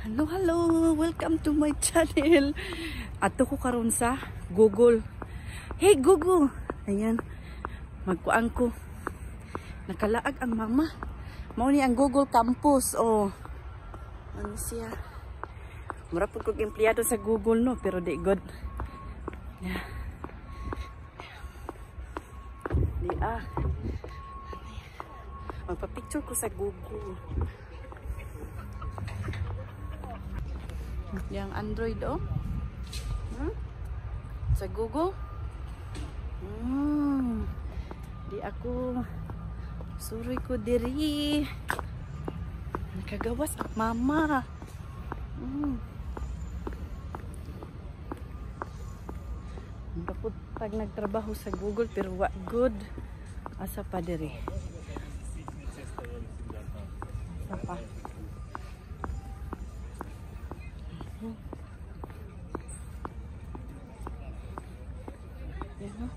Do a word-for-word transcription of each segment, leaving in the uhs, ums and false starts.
Hello, hello! Welcome to my channel. Ato ko karon sa Google. Hey Google! Ayan. Magkuang ko. Nakalaag ang mama. Mao ni ang Google Campus. Oh. Ano siya? Mura po kong empleyado sa Google, no? Pero di good. Yeah. Di ah. Magpa-picture ko sa Google. Yang Android, oh. Hmm? Sa Google. Hmm. Di ako suroy ko diri. Nakagawas ang mama. Hmm. Dapat pag nagtrabaho sa Google pero wa good. Asa pa diri. Asa pa. Yeah.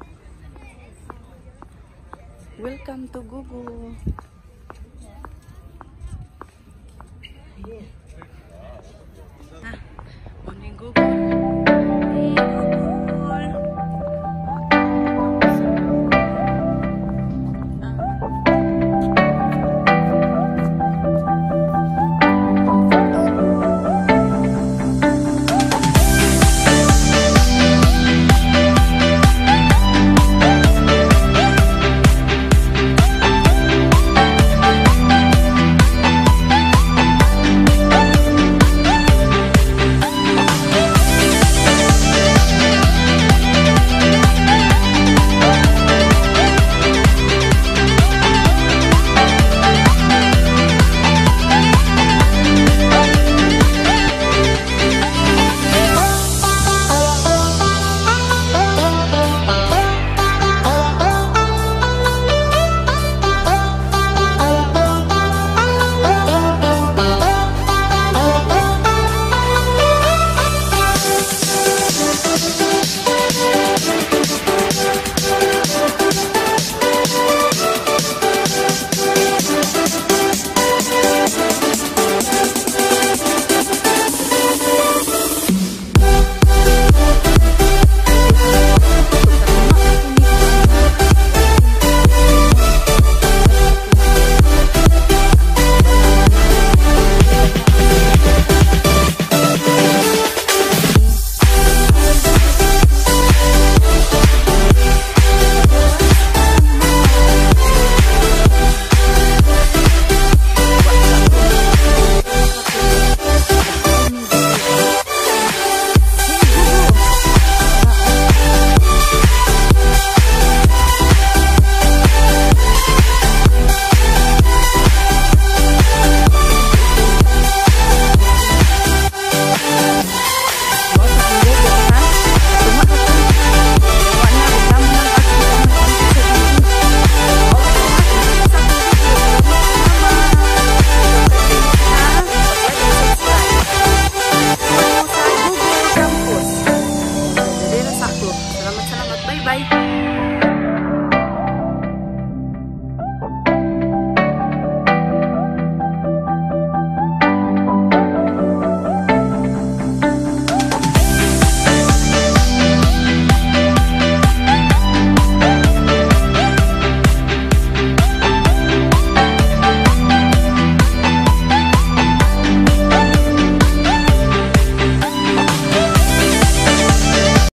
Welcome to Google. Yeah.